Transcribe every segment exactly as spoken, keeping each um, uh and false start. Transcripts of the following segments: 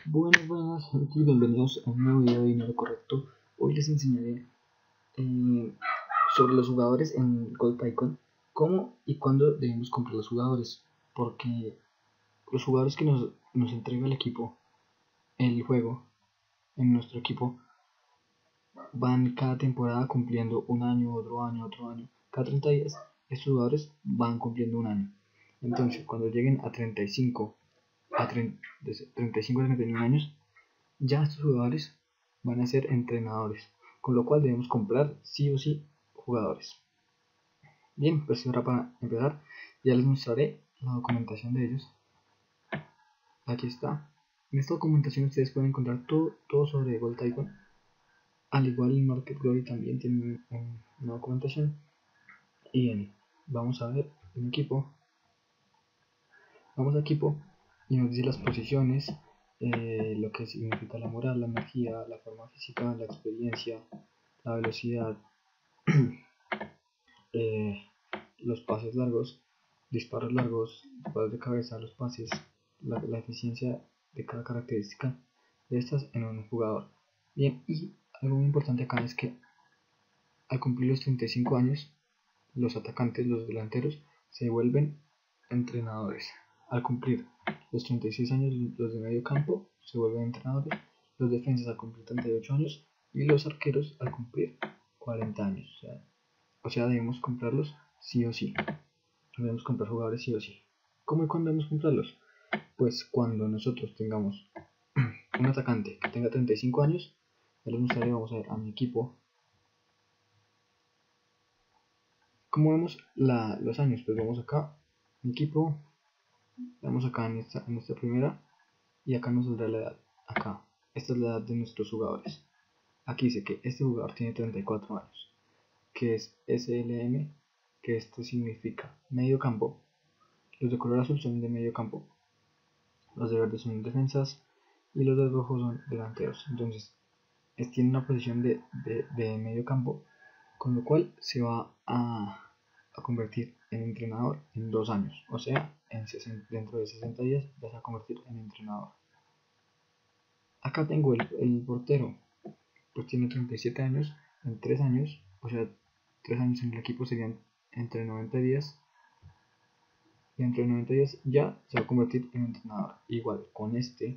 Buenas, buenas y bienvenidos a un nuevo video de Dinero Correcto. Hoy les enseñaré eh, sobre los jugadores en Gold Icon, cómo y cuándo debemos comprar los jugadores, porque los jugadores que nos, nos entrega el equipo, el juego, en nuestro equipo, van cada temporada cumpliendo un año, otro año, otro año. Cada treinta días estos jugadores van cumpliendo un año. Entonces, cuando lleguen a treinta y cinco a treinta, treinta y cinco a treinta y uno años, ya estos jugadores van a ser entrenadores, con lo cual debemos comprar sí o sí jugadores. Bien, pues ahora para empezar ya les mostraré la documentación de ellos. Aquí está. En esta documentación ustedes pueden encontrar todo, todo sobre Gold Icon. Al igual en Market Glory también tienen una documentación. Y bien, vamos a ver en equipo. Vamos a equipo y nos dice las posiciones, eh, lo que significa la moral, la energía, la forma física, la experiencia, la velocidad, eh, los pases largos, disparos largos, disparos de cabeza, los pases, la, la eficiencia de cada característica de estas en un jugador. Bien, y algo muy importante acá es que al cumplir los treinta y cinco años, los atacantes, los delanteros, se vuelven entrenadores. Al cumplir los treinta y seis años, los de medio campo se vuelven entrenadores, los defensas al cumplir treinta y ocho años y los arqueros al cumplir cuarenta años. O sea, o sea debemos comprarlos sí o sí. Debemos comprar jugadores sí o sí. ¿Cómo y cuándo debemos comprarlos? Pues cuando nosotros tengamos un atacante que tenga treinta y cinco años, ya les mostraré, vamos a ver a mi equipo. ¿Cómo vemos la, los años? Pues vamos acá, mi equipo, vamos acá en esta, en esta primera, y acá nos saldrá la edad. Acá, esta es la edad de nuestros jugadores. Aquí dice que este jugador tiene treinta y cuatro años, que es S L M, que esto significa medio campo. Los de color azul son de medio campo, los de verde son defensas y los de rojo son delanteros. Entonces, es, tiene una posición de, de, de medio campo, con lo cual se va a, a convertir en entrenador en dos años. O sea, en sesenta, dentro de sesenta días ya se va a convertir en entrenador. Acá tengo el, el portero, pues tiene treinta y siete años, en tres años, o sea, tres años en el equipo serían entre noventa días. Y dentro de noventa días ya se va a convertir en entrenador. Igual con este,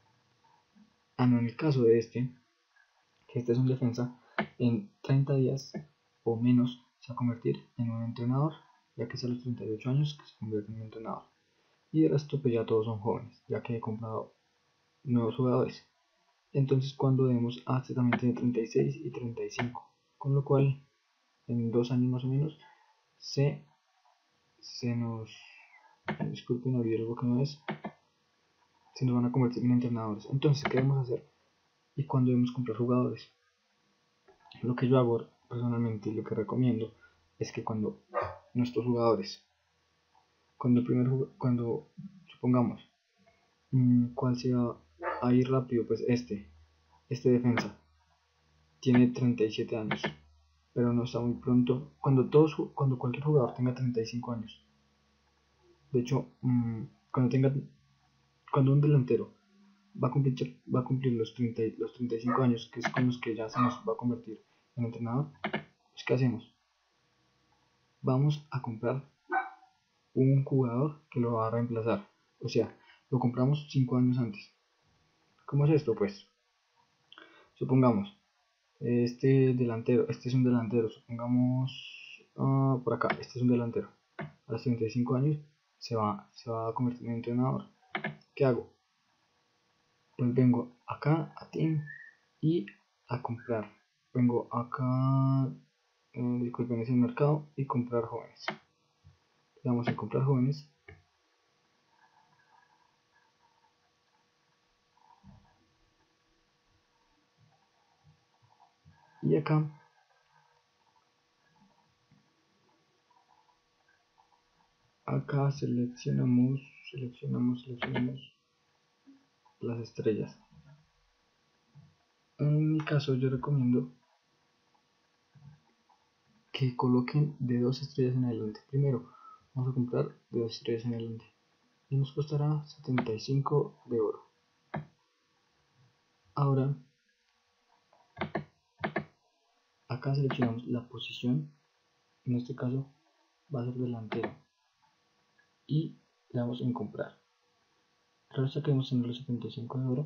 ah no, en el caso de este, que este es un defensa, en treinta días o menos se va a convertir en un entrenador, ya que es a los treinta y ocho años que se convierte en un entrenador. Y de resto pues ya todos son jóvenes, ya que he comprado nuevos jugadores. Entonces cuando debemos, ah, este también tiene treinta y seis y treinta y cinco, con lo cual en dos años más o menos se, se nos, disculpen, abrir algo que no es, se nos van a convertir en entrenadores. Entonces, ¿qué debemos hacer? ¿Y cuándo debemos comprar jugadores? Lo que yo hago personalmente y lo que recomiendo es que cuando nuestros jugadores, cuando el primer cuando supongamos, mmm, ¿cuál se va a ir rápido? Pues este, este defensa tiene treinta y siete años, pero no está muy pronto. Cuando todos, cuando cualquier jugador tenga treinta y cinco años, de hecho, mmm, cuando tenga, cuando un delantero va a cumplir, va a cumplir los, treinta, los treinta y cinco años, que es con los que ya se nos va a convertir en entrenador, pues ¿qué hacemos? Vamos a comprar un jugador que lo va a reemplazar. O sea, lo compramos cinco años antes. ¿Cómo es esto? Pues, supongamos, este delantero, este es un delantero, supongamos, uh, por acá, este es un delantero. A los treinta y cinco años se va, se va a convertir en entrenador. ¿Qué hago? Pues vengo acá a Team y a comprar. Vengo acá, eh, disculpen, es el mercado y comprar jóvenes. Le damos a comprar jóvenes. Y acá acá seleccionamos, seleccionamos, seleccionamos las estrellas. En mi caso yo recomiendo que coloquen de dos estrellas en adelante. Primero vamos a comprar de dos estrellas en adelante y nos costará setenta y cinco de oro. Ahora acá seleccionamos la posición, en este caso va a ser delantero, y le damos en comprar. Ahora queremos en los setenta y cinco de oro,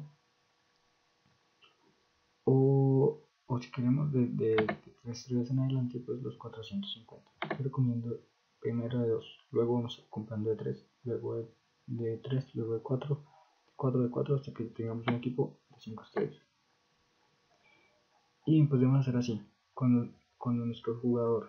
o, o si queremos de, de, de tres estrellas en adelante, pues los cuatrocientos cincuenta. Yo recomiendo primero de dos, luego vamos comprando de tres, luego de, de tres, luego de cuatro, cuatro de cuatro, hasta que tengamos un equipo de cinco estrellas. Y podemos hacer así, cuando, cuando nuestro jugador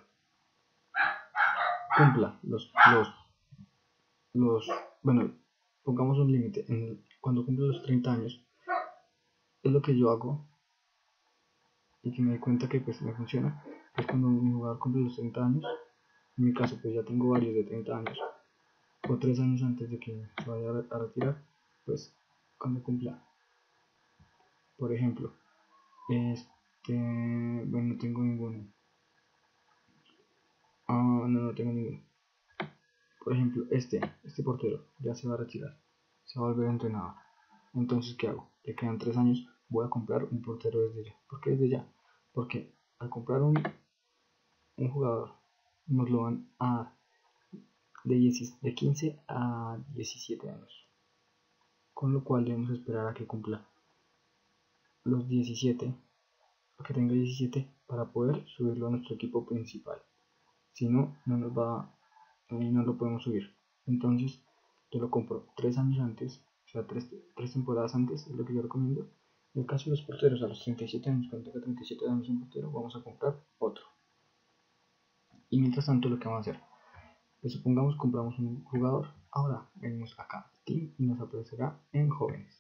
cumpla los, los, los bueno, pongamos un límite, cuando cumple los treinta años, es lo que yo hago, y que me doy cuenta que pues me funciona, es cuando mi jugador cumple los treinta años, en mi caso pues ya tengo varios de treinta años, o tres años antes de que se vaya a retirar, pues cuando cumpla, por ejemplo, este, bueno, no tengo ninguno, ah, no, no tengo ninguno, por ejemplo, este, este portero ya se va a retirar, se va a volver entrenador, entonces ¿qué hago? Le quedan tres años, voy a comprar un portero desde ya. ¿Por qué desde ya? Porque al comprar un, un jugador nos lo van a dar de, de quince a diecisiete años, con lo cual debemos esperar a que cumpla los diecisiete, a que tenga diecisiete para poder subirlo a nuestro equipo principal. Si no, no nos va, eh, no lo podemos subir. Entonces yo lo compro tres años antes, o sea, tres, tres temporadas antes, es lo que yo recomiendo. En el caso de los porteros, a los treinta y siete años, cuando tenga treinta y siete años un portero, vamos a comprar otro. Y mientras tanto, lo que vamos a hacer, pues supongamos compramos un jugador, ahora venimos acá, team, y nos aparecerá en jóvenes.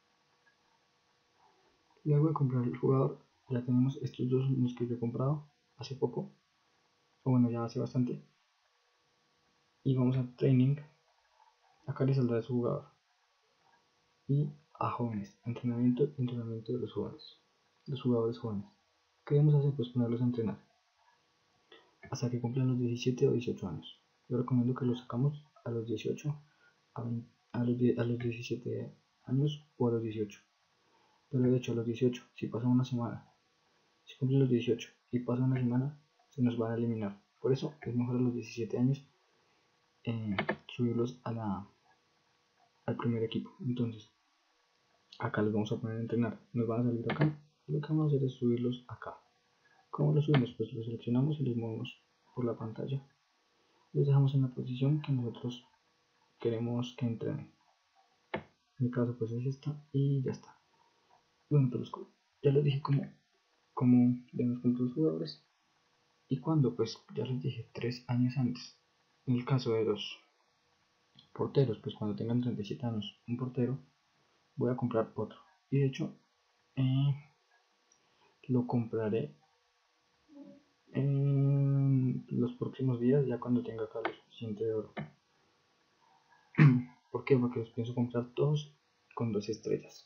Luego de comprar el jugador, ya tenemos estos dos los que yo he comprado hace poco, o bueno, ya hace bastante. Y vamos a training, acá le saldrá su jugador. Y a jóvenes, entrenamiento y entrenamiento de los jóvenes, los jugadores jóvenes. ¿Qué debemos hacer? Pues ponerlos a entrenar hasta que cumplan los diecisiete o dieciocho años. Yo recomiendo que los sacamos a los dieciocho, a, veinte, a, los, a los diecisiete años o a los dieciocho. Pero de hecho a los dieciocho, si pasa una semana, si cumplen los dieciocho y pasa una semana, se nos van a eliminar. Por eso es mejor a los diecisiete años eh, subirlos a la, al primer equipo. Entonces, acá los vamos a poner a entrenar, nos van a salir acá, y lo que vamos a hacer es subirlos acá. ¿Cómo los subimos? Pues los seleccionamos y los movemos por la pantalla, los dejamos en la posición que nosotros queremos que entrenen. En mi caso pues es esta y ya está. Bueno, pues ya les dije cómo, cómo debemos con los jugadores y cuando, pues ya les dije tres años antes. En el caso de los porteros, pues cuando tengan treinta y siete años un portero, voy a comprar otro, y de hecho eh, lo compraré en los próximos días, ya cuando tenga acá lo suficiente de oro. ¿Por qué? Porque los pienso comprar todos con dos estrellas.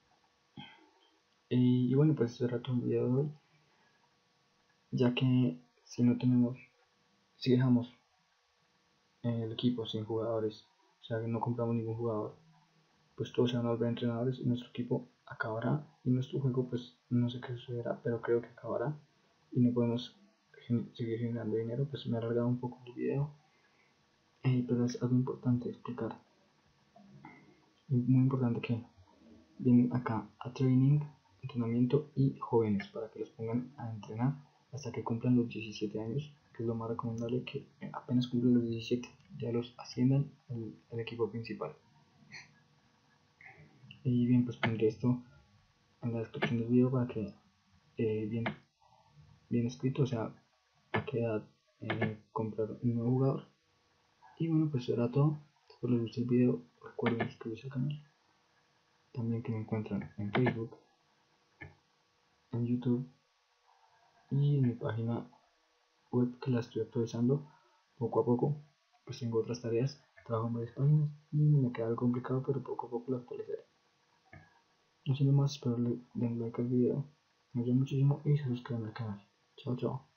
Y, y bueno, pues este era todo el video de hoy, ya que si no tenemos, si dejamos el equipo sin jugadores, o sea que no compramos ningún jugador, pues todos se van a volver entrenadores y nuestro equipo acabará, y nuestro juego pues no sé qué sucederá, pero creo que acabará y no podemos seguir generando dinero. Pues me he alargado un poco el video, eh, pero es algo importante explicar, muy importante, que vienen acá a training, entrenamiento y jóvenes, para que los pongan a entrenar hasta que cumplan los diecisiete años, que es lo más recomendable, que apenas cumplan los diecisiete ya los asciendan al, al equipo principal. Y bien, pues pondré esto en la descripción del video para que eh, bien, bien escrito, o sea, a qué edad eh, comprar un nuevo jugador. Y bueno, pues eso era todo. Espero les guste el video, recuerden suscribirse al canal, también que me encuentran en Facebook, en YouTube y en mi página web, que la estoy actualizando poco a poco, pues tengo otras tareas, trabajo en varias páginas y me queda algo complicado, pero poco a poco lo actualizaré. No siendo más, espero le den like al video, me ayuda muchísimo y se suscriban al canal. Chao, chao.